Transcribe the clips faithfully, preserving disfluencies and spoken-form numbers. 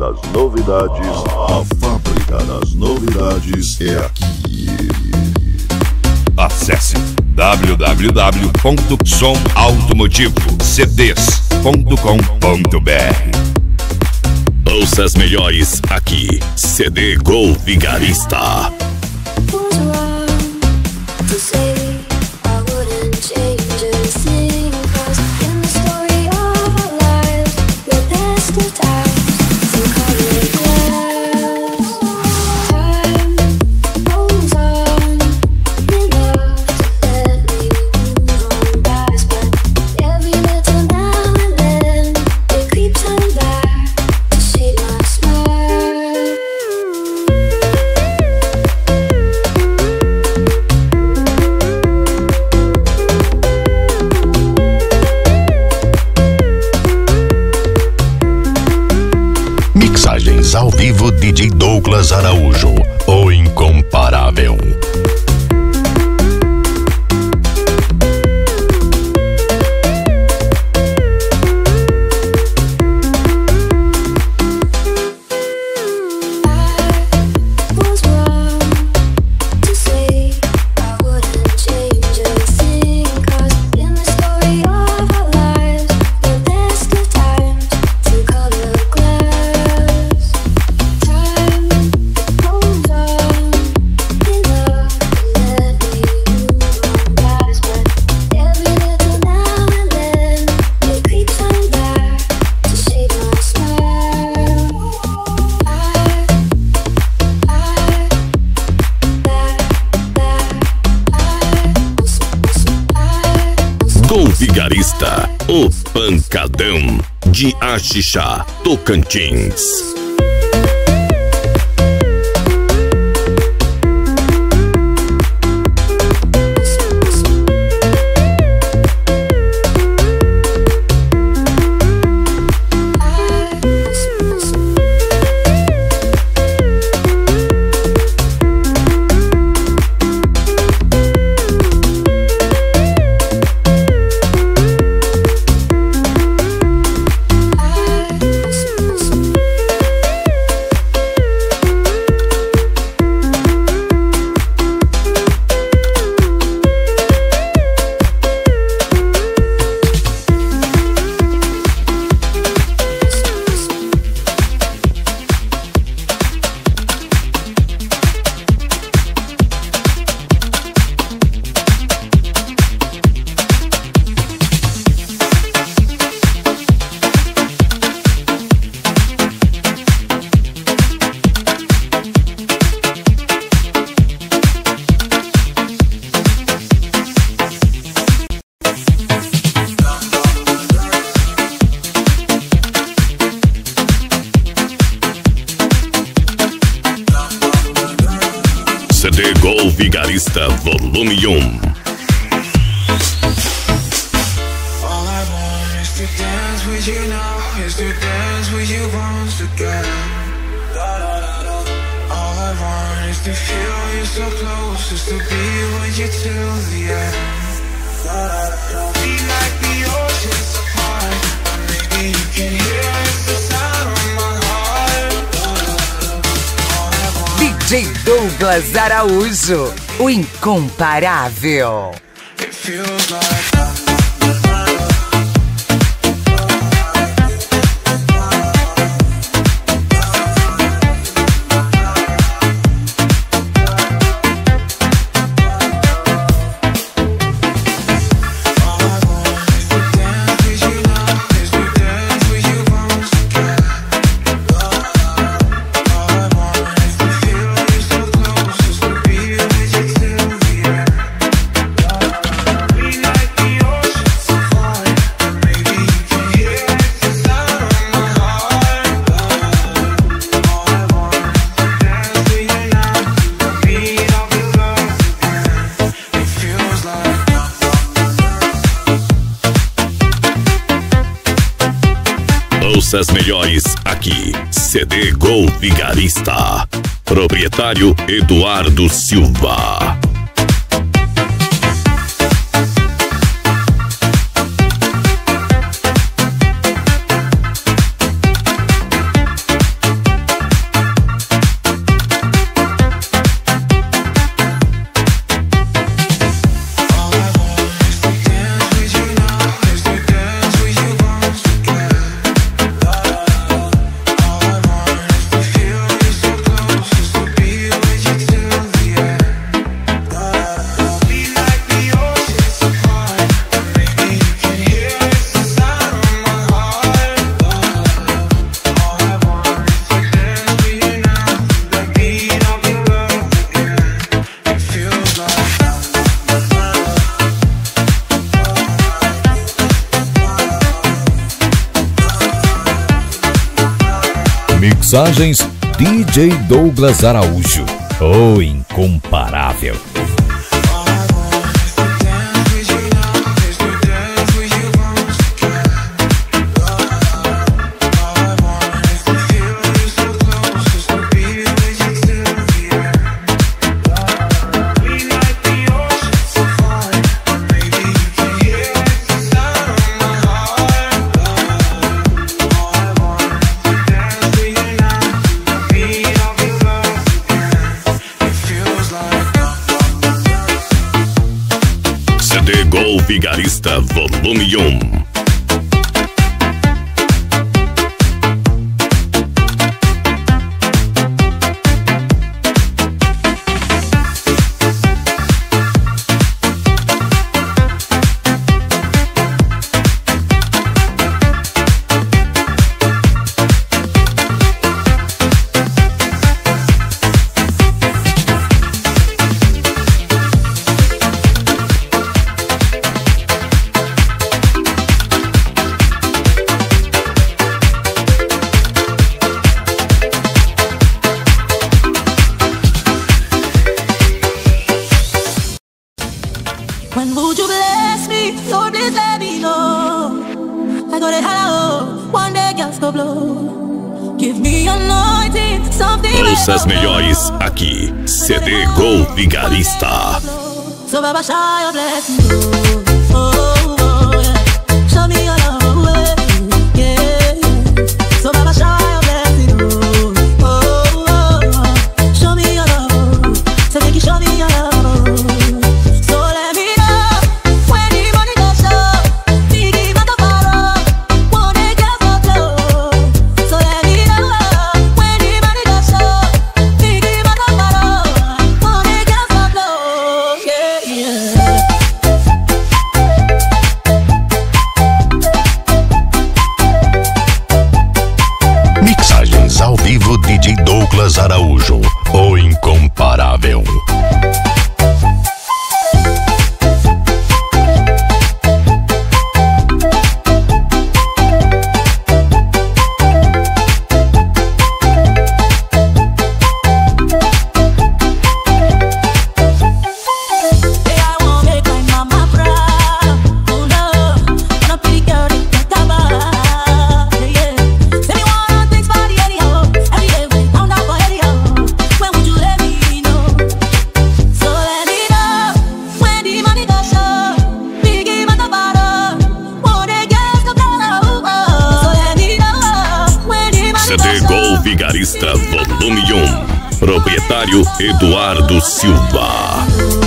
das novidades, a fábrica das novidades é aqui. Acesse w w w ponto som automotivo c d s ponto com ponto b r. Ouça as melhores aqui. C D Gol Vigarista. Mixagens ao vivo D J Douglas Araújo, o incomparável. Gol Vigarista, o pancadão de Axixá, Tocantins. C D Gol Vigarista Volume um. All I want is to dance with you now, is to dance with you once again. All I want is to feel you so close, is to be with you till the end. Be like the oceans apart, maybe you can hear it's the sound of my heart. D J Douglas Araújo, o incomparável. It feels like Ouça as melhores aqui. C D Gol Vigarista. Proprietário Eduardo Silva. Mixagens D J Douglas Araújo, o incomparável. C D Gol Vigarista Volume um. When would you bless me? Lord, please let me know. I got it hello. One day gas go blow. Give me anointing, something. Ouça as melhores aqui. C D Gol Vigarista. So Baba, show your blessing. Oh, oh, oh, yeah. Show me your love, yeah, yeah. So Baba, show your blessing. Oh, oh, oh, oh. Show me your love. So make you show me your love. Ao vivo D J Douglas Araújo, o incomparável. C D Gol Vigarista Volume um. Proprietário Eduardo Silva.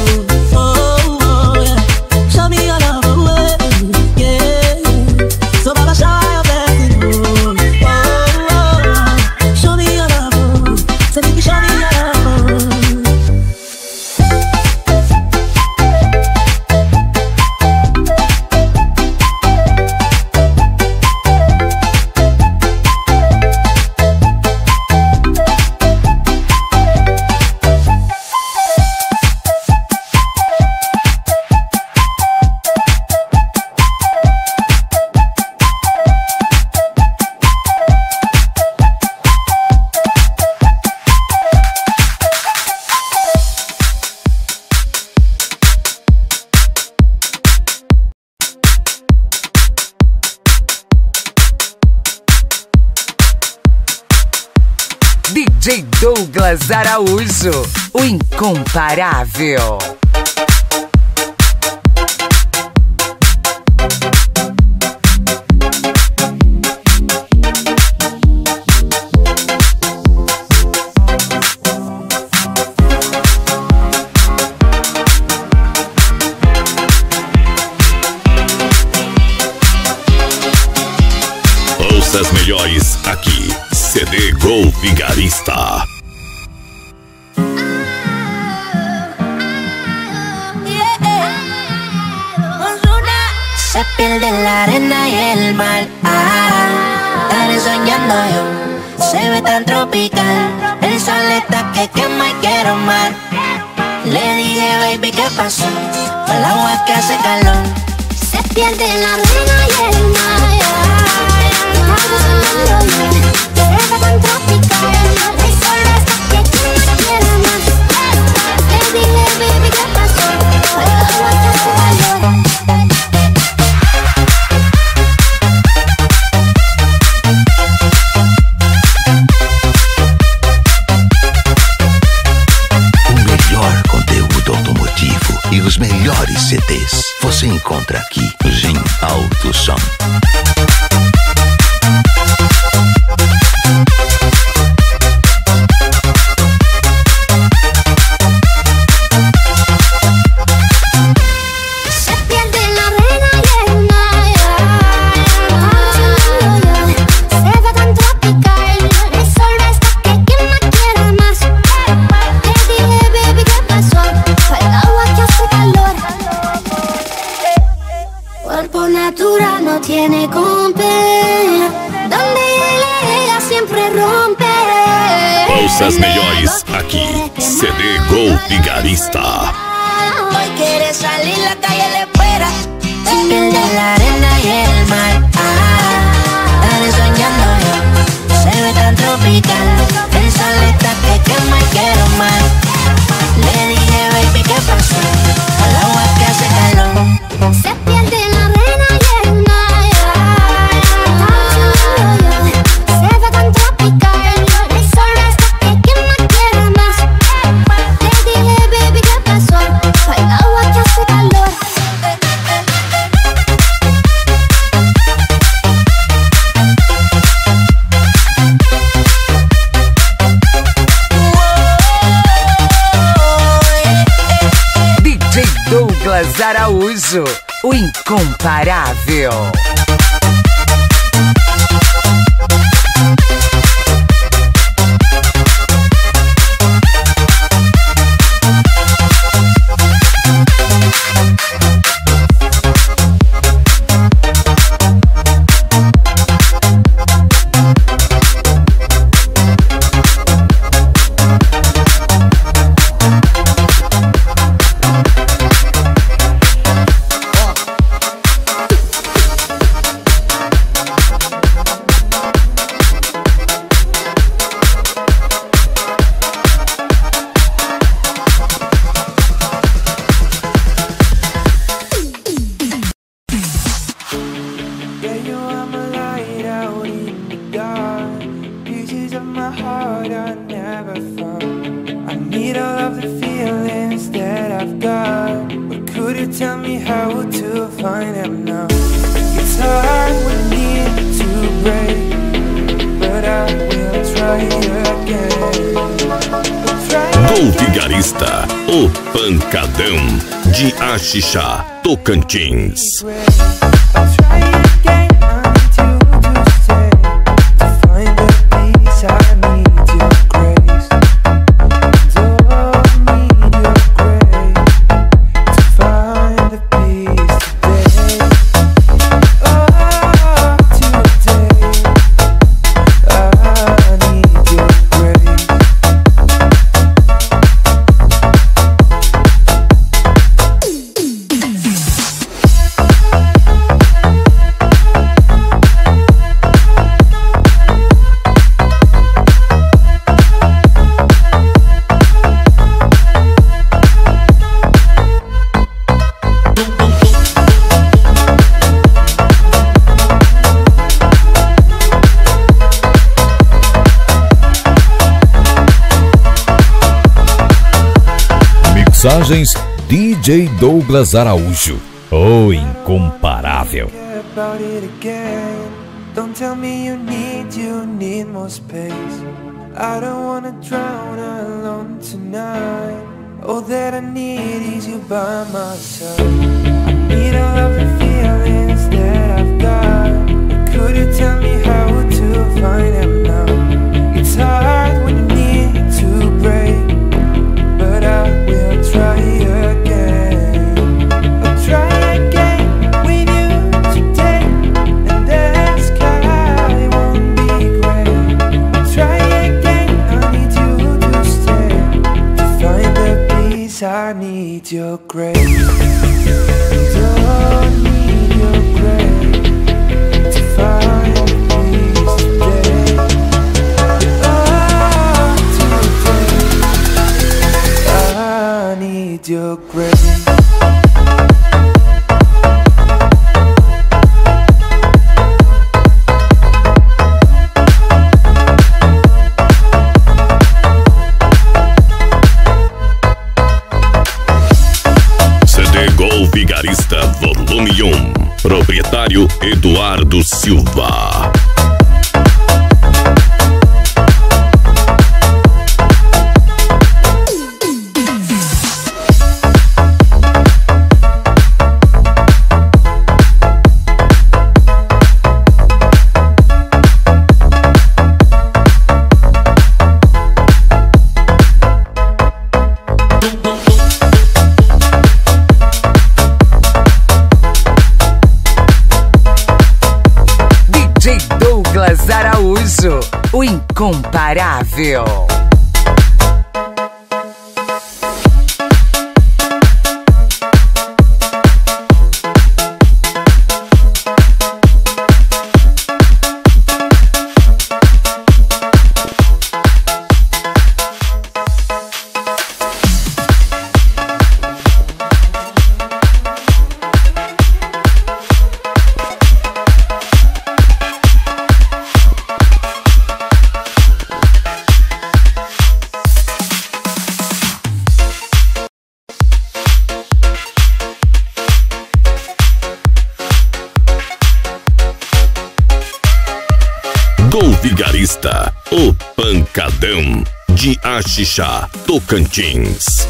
D J Douglas Araújo, o incomparável. Ouça as melhores aqui. C D Gol Vigarista. Se pierde la arena y el mar. Ah, estaré soñando yo. Se ve tan tropical. El sol está que quema y quiero mar. Le dije, baby, ¿qué pasó? Fue el agua que hace calor. Se pierde la arena y el mar. Estaré soñando yo. Se ve tan tropical. C Ds você encontra aqui. Jim Alto Som. Tiene compé, donde ella siempre rompe. Ouça as melhores aqui. C D Gol Vigarista. Hoy quiere salir, la calle le espera. Sin pierde la arena y el mar. Ah, estaré soñando yo. Se ve tan tropical. El sol está que quema y quiero más. Le dije, baby, ¿qué pasó? Al agua que hace calor. Se pierde la arena y el mar. Douglas Araújo, o incomparável. Gol Vigarista, o pancadão de Axixá, Tocantins. Mixagens D J Douglas Araújo, o incomparável. Don't tell me you need, you need more space. I don't wanna drown alone tonight. All that I need is you by my side. I need all of the feelings that I've got. Could you tell me how to find them now? It's hard when you need to break, but I will try again. I'll try again with you today, and the sky won't be grey. I'll try again, I need you to stay, to find the peace, I need your grace. Don't need your grace, to find the peace today. Oh, today I need your grace. Vigarista Volume um. Proprietário Eduardo Silva. Douglas Araújo, o incomparável. Gol Vigarista, o Pancadão de Axixá, Tocantins.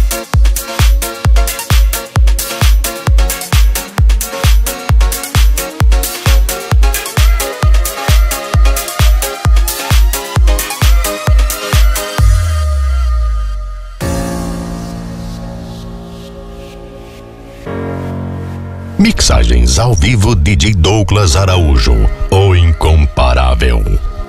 Mixagens ao vivo D J Douglas Araújo, o incomparável.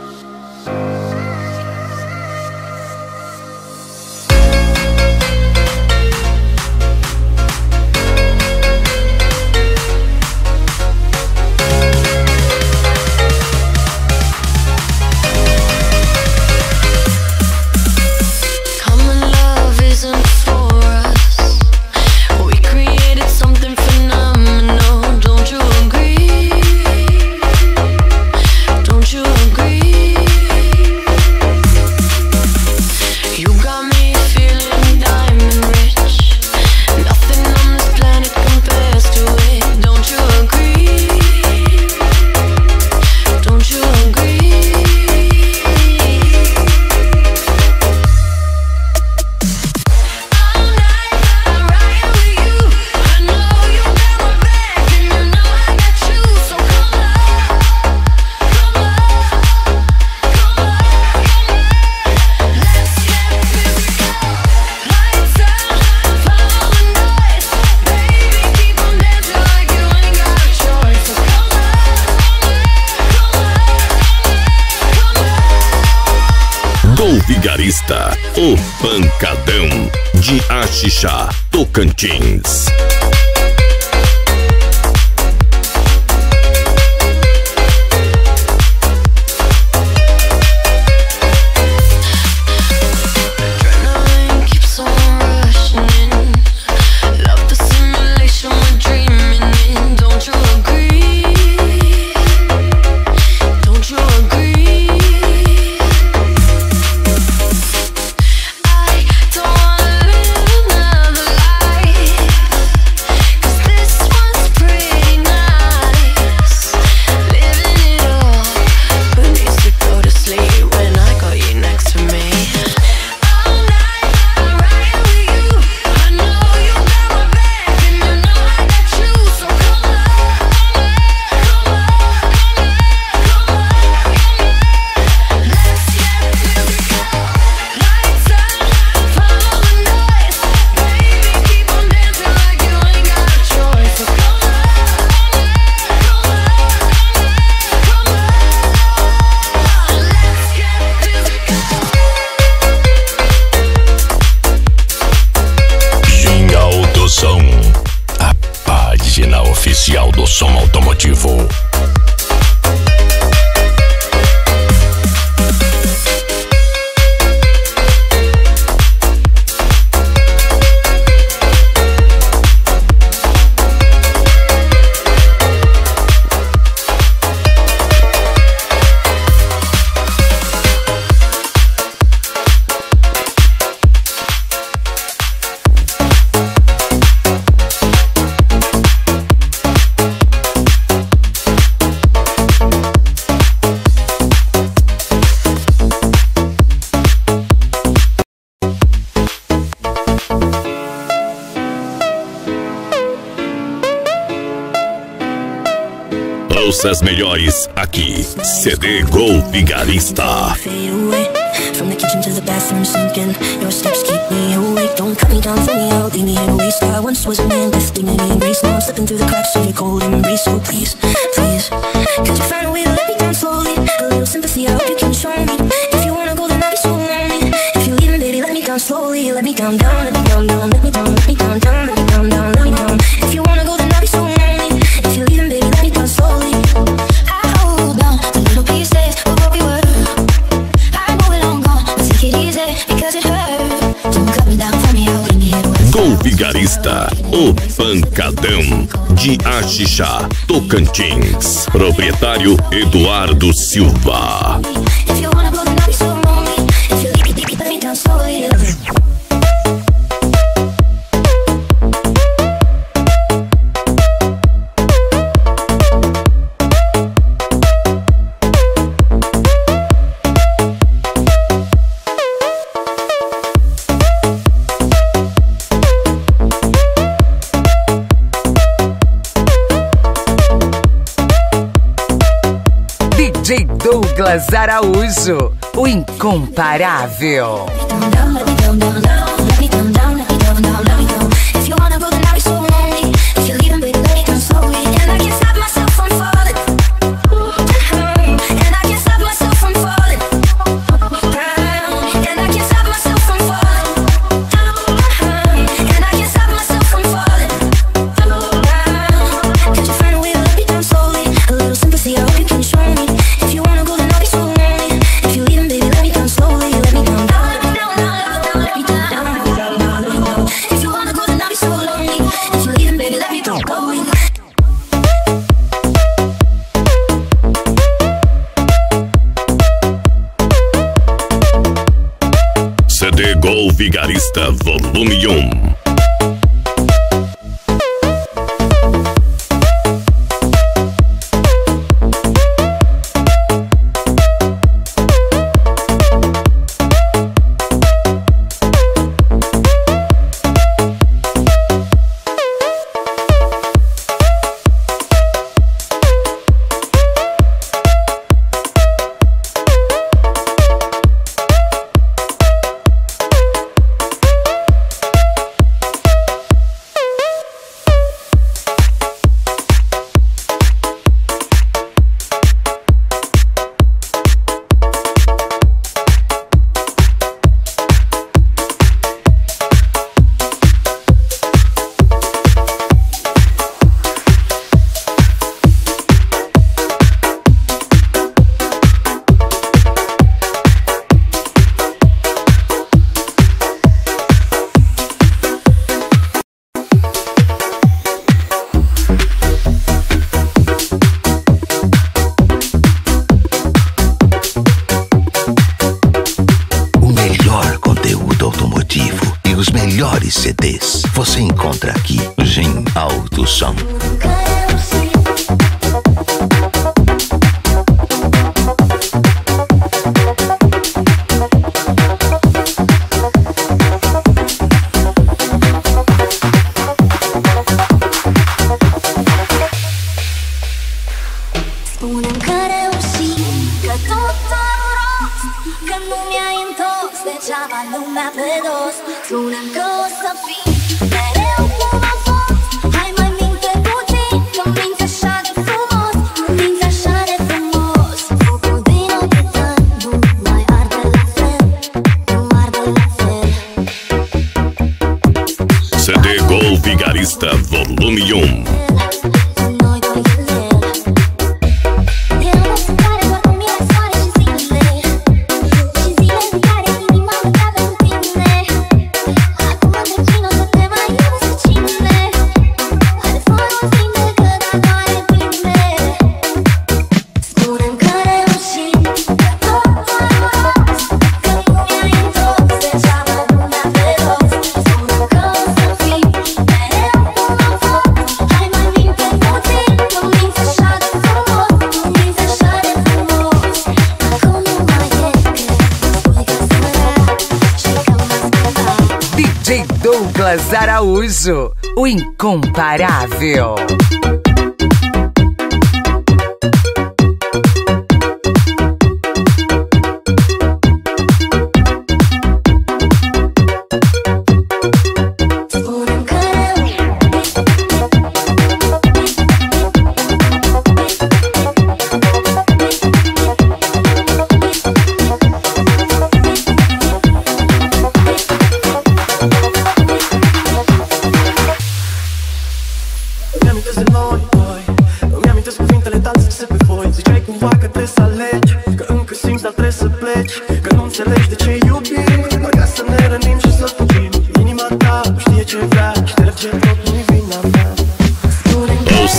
Vigarista, o Pancadão de Axixá, Tocantins. A página oficial do som automotivo. Ouça as melhores aqui. C D Gol Vigarista. From the kitchen to the bathroom sinking, your steps keep me awake. Don't cut me down, throw me out, leave me in a waste. I once was a man with dignity and grace. Now I'm slipping through the cracks of your cold embrace. So please, please, could you find a way to let me down slowly? A little sympathy, I hope you can show me. If you wanna go, then I'll be so lonely. If you're leaving, baby, let me down slowly. Let me down, down, let me down, down, let me down, let me down, down, let me down, down, let me down. If you wanna go, then I'll be so lonely. If you're leaving, baby, let me down slowly. I hold on to little pieces of what we were. I know we're long gone, but take it easy because it hurts. Don't cut me down, throw me out, leave me here to waste. Gol Vigarista, o pancadão de Axixá, Tocantins. Proprietário Eduardo Silva. If you wanna go, then I'll be so lonely. If you leave me, let me down slowly. D J Douglas Araújo, o incomparável. C D Gol Vigarista Volume um. Os melhores C Ds você encontra aqui. Gin Alto Som. C D Gol Vigarista Volume um. D J Douglas Araújo, o incomparável.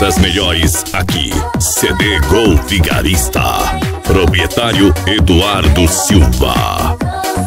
Ouça as melhores aqui. C D Gol Vigarista. Proprietário Eduardo Silva.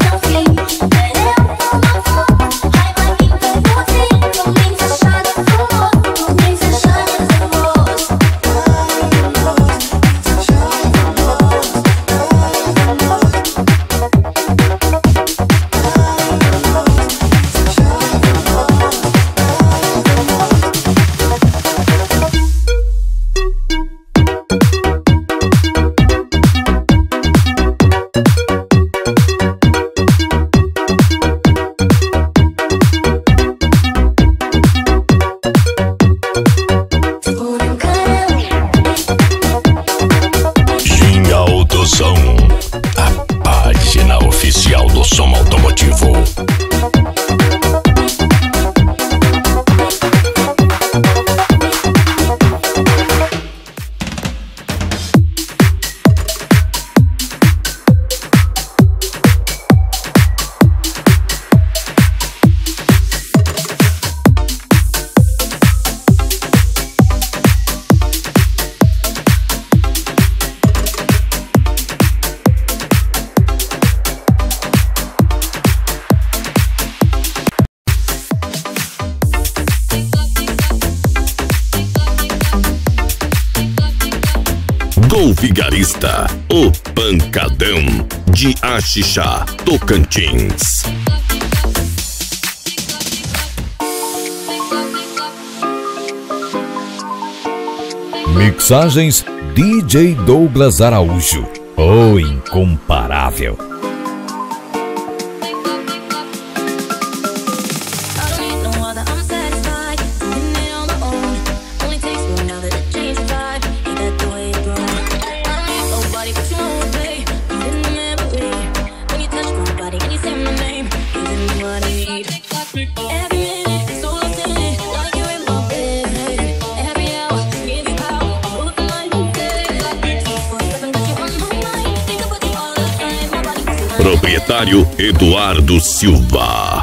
A página oficial do som automotivo. Gol Vigarista, o pancadão de Axixá, Tocantins. Mixagens D J Douglas Araújo, o incomparável. Proprietário Eduardo Silva.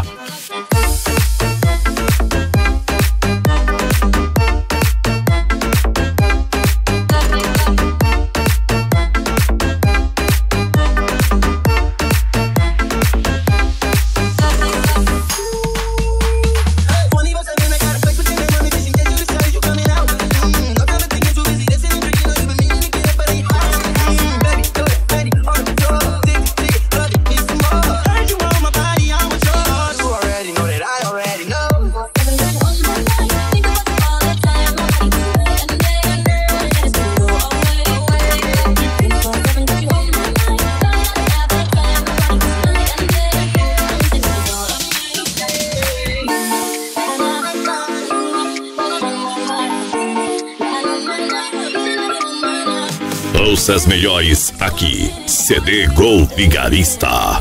Ouça as melhores aqui. C D Gol Vigarista.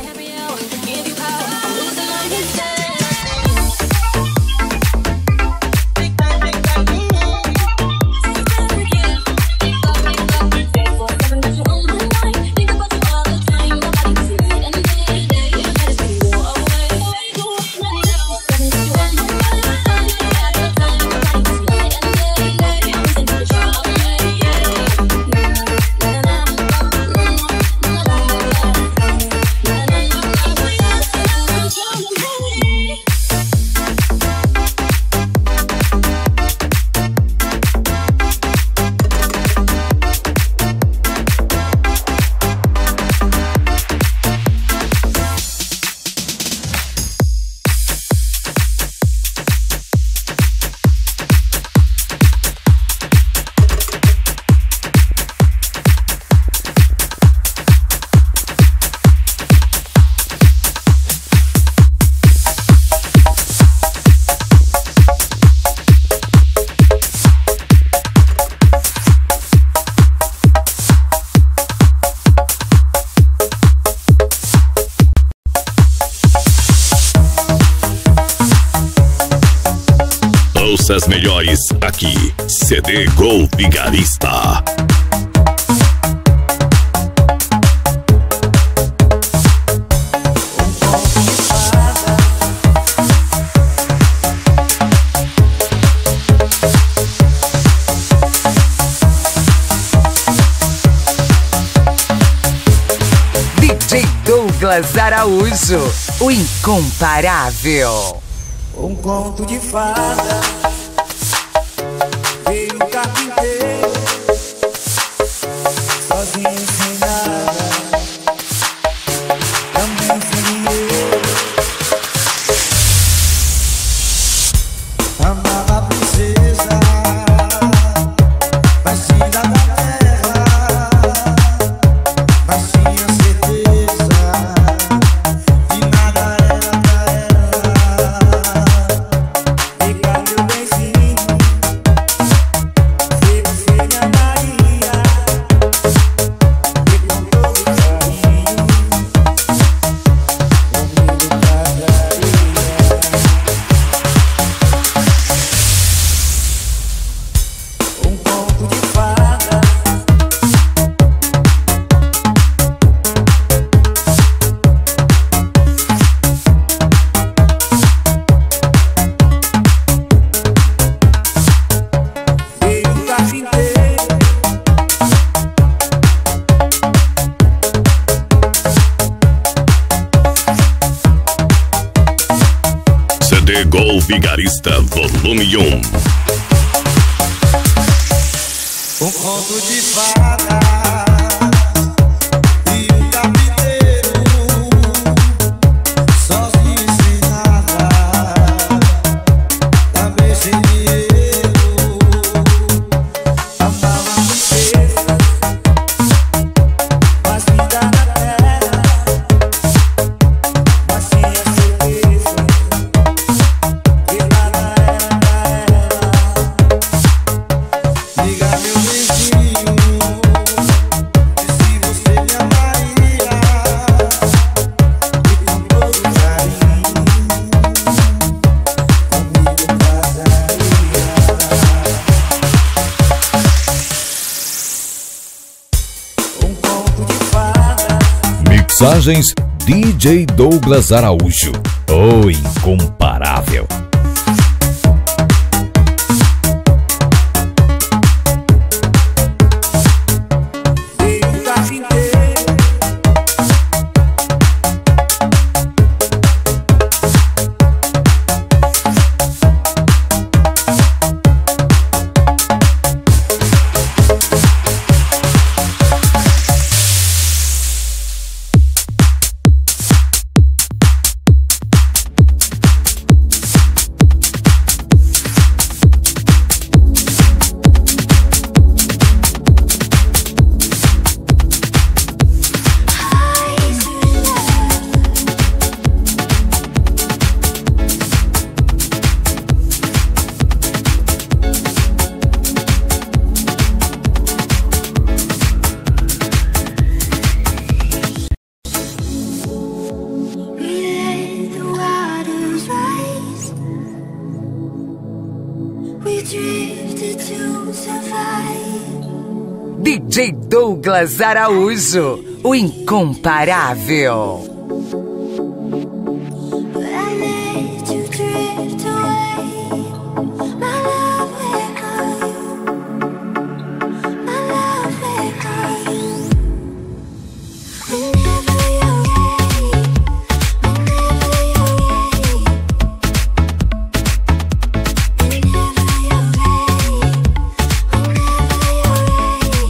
Ouça as melhores aqui. C D Gol Vigarista. Douglas Araújo, o incomparável. Um conto de fada, veio o carpinteiro, sozinho sem nada, também sem eu. Amava a princesa, baixinha da terra, mas tinha certeza de nada era pra ela. Liga meu benzinho, vê você minha Maria, e com todo carinho, comigo casaria. Um conto de fada, veio o carpinteiro, C D Gol Vigarista Volume um. um conto de fada, e o carpinteiro, sozinho sem nada, também sem dinheiro. Amava a princesa, mas vida na terra, mas tinha certeza que nada era pra ela. Liga meu vizinho, se você me amaria, e com todo carinho, comigo casaria. Um conto de fada, Mixagens D J Douglas Araújo, o incomparável. veio o carpinteiro, We let the waters rise. We drifted to survive. D J Douglas Araújo, o incomparável. But I let you drift away. My love, where are you? My love, where are you? Whenever you're ready, whenever you're ready, whenever you're ready, whenever you're ready.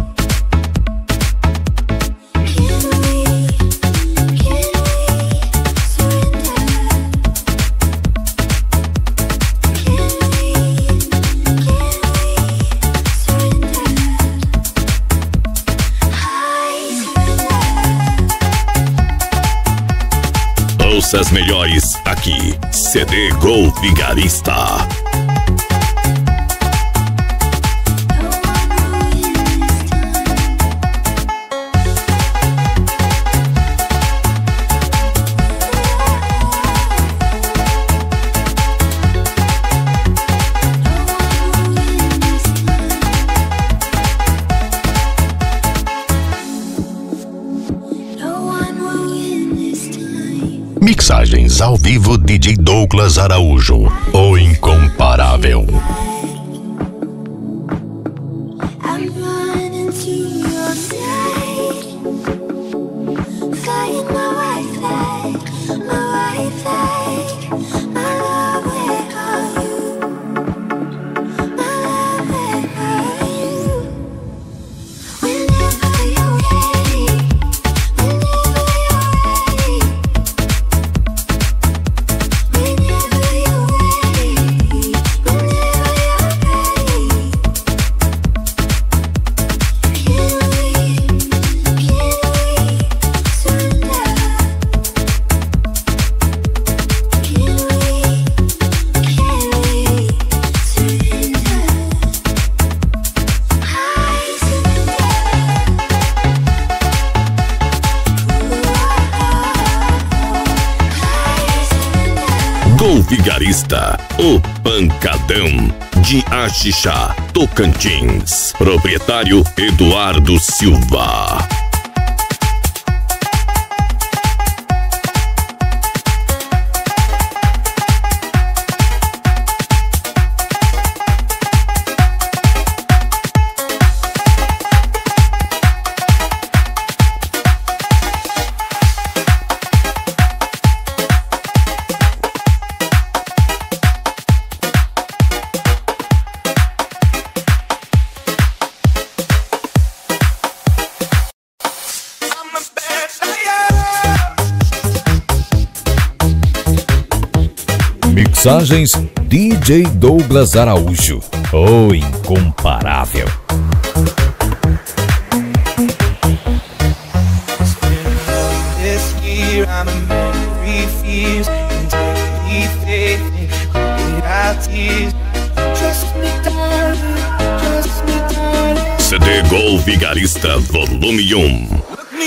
Can we, can we surrender? Can we, can we surrender? I surrender. Ouça as melhores aqui. C D Gol Vigarista. Mixagens ao vivo D J Douglas Araújo, o incomparável. I'm running to your side, fighting my way. Gol Vigarista, o Pancadão de Axixá, Tocantins. Proprietário Eduardo Silva. Mixagens D J Douglas Araújo, o incomparável. C D Gol Vigarista Volume um.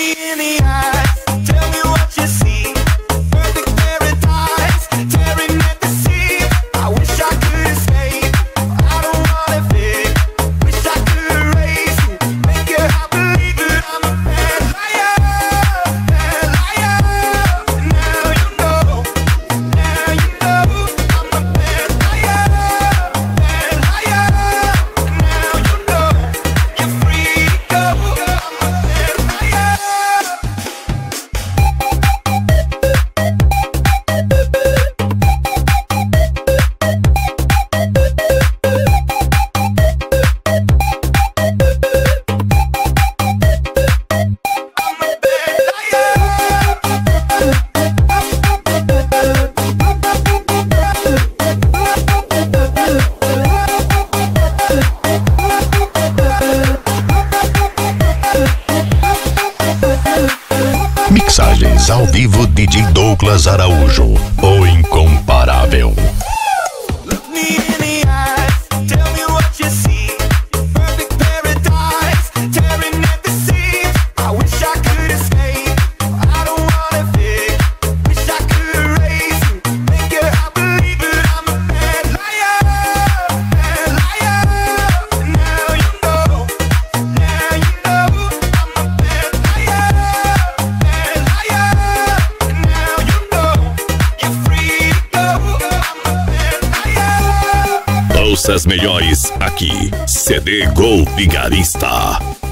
Mixagens ao vivo D J Douglas Araújo, o incomparável. Ouça as melhores aqui, C D Gol Vigarista.